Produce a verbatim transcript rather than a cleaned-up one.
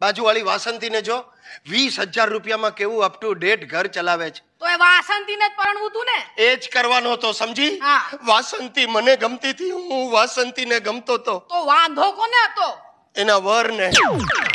બાજુવાળી વાસંતીને જો વીસ હજાર રૂપિયામાં કેવું અપ ટુ ડેટ ઘર ચલાવે છે. તો એ વાસંતીને જ પરણવું તું ને. એ જ કરવાનો હતો, સમજી? વાસંતી મને ગમતી હતી, હું વાસંતીને ગમતો હતો. તો વાંધો કોને હતો? એના વરને.